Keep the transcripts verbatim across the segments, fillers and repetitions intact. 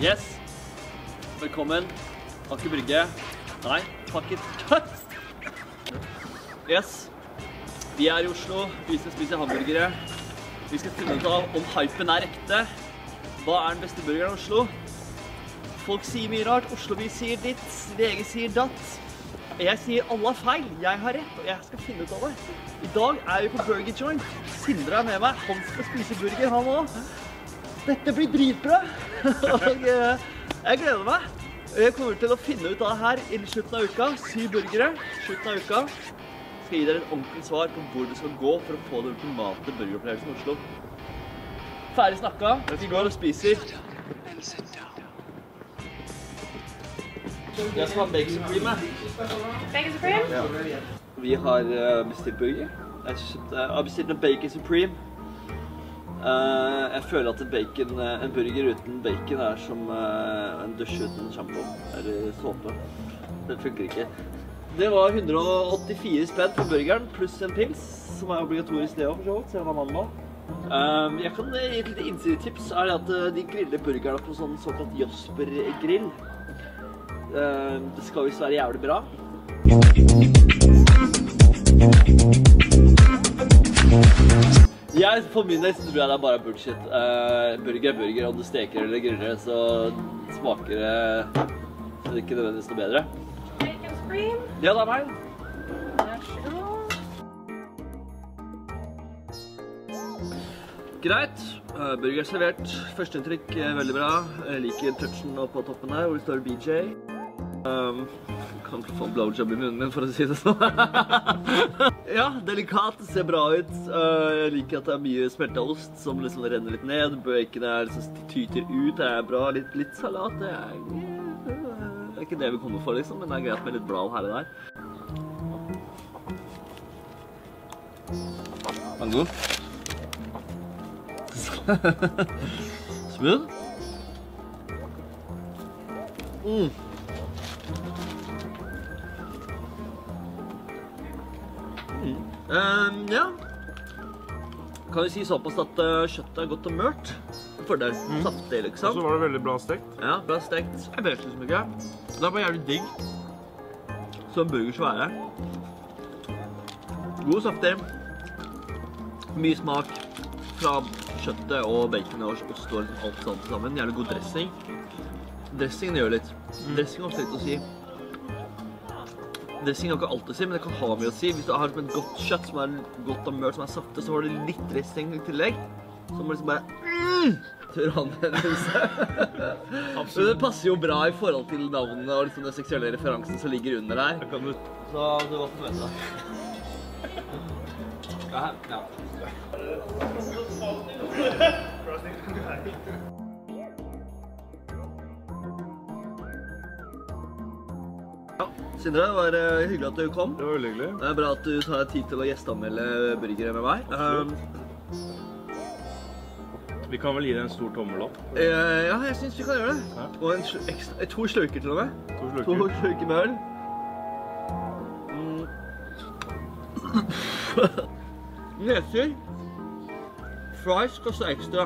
Yes. Velkommen. Aker Brygge. Nei, fuck it. Yes. Vi er i Oslo. Vi skal spise hamburgere. Vi skal finne ut av om hypen er ekte. Hva er den beste burgeren i Oslo? Folk sier mye rart. Oslo vi sier ditt. V G sier datt. Jeg sier alle er feil. Jeg har rett, og jeg skal finne ut av det. I dag er vi på Burger Joint. Sindre er med meg. Han skal spise burger, han også. Dette blir dritbra. Og jeg gleder meg. Jeg kommer til å finne ut av det her i slutten av uka. Syv burgere. Slutten av uka. Jeg skal gi dere et ordentlig svar på hvor det skal gå for å få den ultimate burgeropplevelsen i Oslo. Ferdig snakka. Vi går og spiser. Jeg skal ha bacon supreme. Bacon supreme? Ja. Vi har bestilt burger. Jeg har bestilt en bacon supreme. Jeg føler at en, bacon, en burger uten bacon er som en dusj uten shampoo eller såpe. Det funker ikke. Det var hundre og åttifire spenn for burgeren, pluss en pils, som er obligatorisk det også, for så vidt, siden han har mandag. Jeg kan gi et lite innsidetips, er det at de griller burgerne på sånn såkalt Josper-grill. Det skal visst være jævlig bra. Jeg, for min del, så tror jeg det er bare bullshit. Uh, burger er burger, om du steker eller griller, så smaker det så det ikke nødvendigvis noe bedre. Bacon supreme? Ja, det er meg. Greit, uh, burger servert. Første inntrykk er veldig bra. Jeg liker touchen på toppen her, hvor det står B J. Um, kan ikke få en blowjob i munnen min, for å si det sånn. Ja, delikat, det ser bra ut. Uh, jeg liker at det er mye smeltet ost som liksom renner litt ned. Bacon er liksom tyter ut, det er bra. Litt, litt salat, det er, det er ikke det vi kommer for liksom, men det er greit med litt blad her og der. Er den god? Smooth? Mm. Um, ja, kan vi si såpass at uh, kjøttet er godt og mørt. Fordel, mm. saftig liksom. Og så var det veldig bra stekt. Ja, bra stekt. Jeg vet liksom ikke. Det er bare jævlig digg. Så en burger skal være. God saftig. Mye smak fra kjøttet og bacon og ost og alt sånt sammen. Jævlig god dressing. Dressingen gjør litt. Mm. Dressing har også litt å si. Dressing har ikke alt å si, men det kan ha mye å si. Hvis du har et godt kjøtt som er godt og mørt, som er saftig, så har du litt dressing i tillegg. Så må liksom bare mm, til anvendelse. Men det passer jo bra i forhold til navnet og liksom den seksuelle referansen som ligger under her. Kan du... Så du var på møte da. Ja, ja. Sindre, det var uh, hyggelig at du kom. Det var veldig hyggelig. Det er bra at du tar tid til å gjestanmelde burgere med meg. Um, vi kan vel gi deg en stor tommel opp? Uh, ja, jeg synes vi kan gjøre det. Ja. Og en ekstra, to slurker til og med. To slurker. To slurker med øl. Mm. Neser. Fries koster ekstra.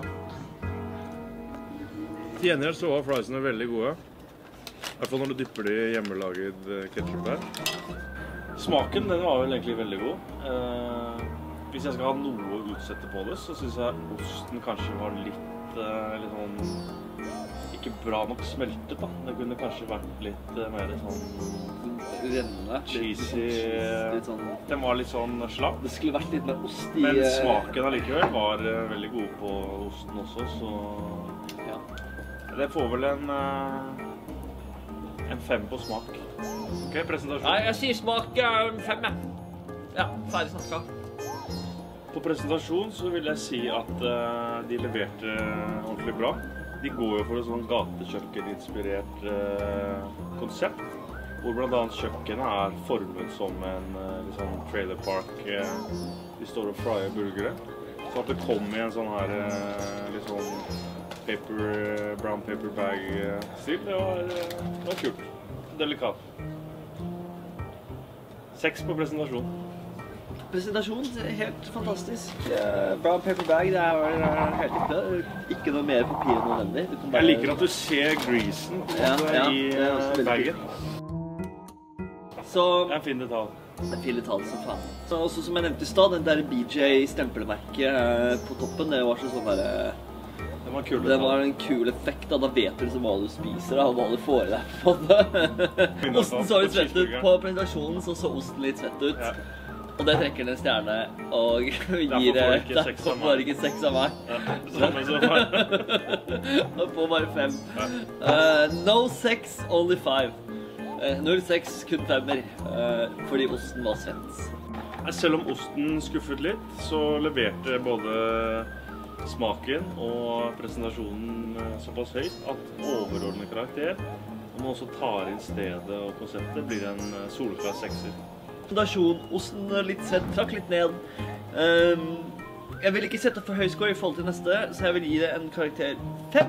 Til gjengjeld så var friesene veldig gode. I hvert fall når du dypper det i hjemmelaget ketchup her. Smaken, den var vel egentlig veldig god. Eh, hvis jeg skal ha noe å utsette på det, så synes jeg osten kanskje var litt, eh, litt sånn, ikke bra nok smeltet da. Det kunne kanskje vært litt eh, mer sånn rennende, cheesy. Litt sånn, den var litt sånn slapp. Det skulle vært litt mer ost i... Men smaken allikevel var eh, veldig god på osten også, så ja. Det får vel en... Eh, En fem på smak. Ok, presentasjon. Nei, jeg sier smak uh, fem, ja. Ja, ferdig snakka. På presentasjon så vil jeg si at uh, de leverte uh, ordentlig bra. De går jo for et sånn gatekjøkken-inspirert uh, konsept, hvor blant annet kjøkkenet er formet som en uh, liksom trailer park. Uh, de står og fryer burgere. Så at det kom i en sånn her uh, litt sånn paper, brown paper bag-stil, det var, det var kult. Delikat. Seks på presentasjon. presentasjon, helt fantastisk. Brown paper bag, det er helt riktig. Ikke noe mer papir enn nødvendig. Bare... Jeg liker at du ser greasen ja, ja, i bagen. Så... Det er en fin detalj. Det er en fin detalj som faen. Så også som jeg nevnte i stad, den der B J-stempelmerket på toppen, det var sånn der... Det var, kul det var en kul effekt, da. Da vet du liksom hva du spiser, da, og hva du får i deg på det. Osten så litt svett ut. På presentasjonen så så osten litt svett ut. Ja. Og det trekker den en stjerne, og gir det... Derfor får ikke seks av meg. Ja, samme som meg. Og får bare fem. Ja. Uh, no sex, only five. Uh, null seks, kun femmer, uh, fordi osten var svett. Selv om osten skuffet litt, så leverte både smaken og presentasjonen såpass høyt at overordnet karakter, og man også tar inn stedet og konseptet, blir en soleklar sekser. Presentasjon, osten litt svett, trakk litt ned. Um, jeg vil ikke sette for høy score i forhold til neste, så jeg vil gi det en karakter fem.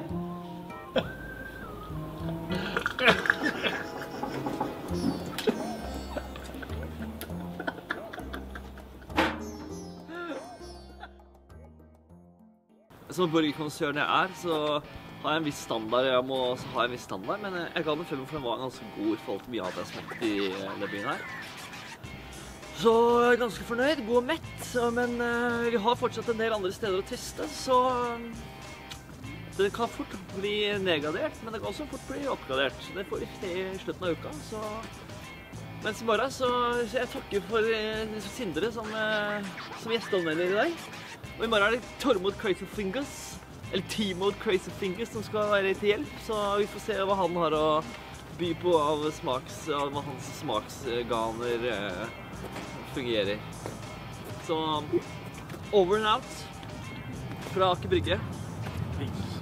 Som burgerkonsern jeg er, så har jeg en viss standard, jeg må også ha en viss standard, men jeg ga den femmer for den var ganske god i forhold til mye av det jeg smakte i den byen her. Så jeg er ganske fornøyd, god og mett, men vi har fortsatt en del andre steder å teste, så det kan fort bli nedgradert, men det kan også fort bli oppgradert. Det får vi se i slutten av uka, så... Mens i morgen, så jeg takker for Sindre som, som gjesteanmelder i dag. Og i morgen er det Tormod Crazy Fingers, eller T-Mode Crazy Fingers, som skal være til hjelp, så vi får se hva han har å by på av smaks, av hva hans smaksganer eh, fungerer. Så over and out fra Aker Brygge.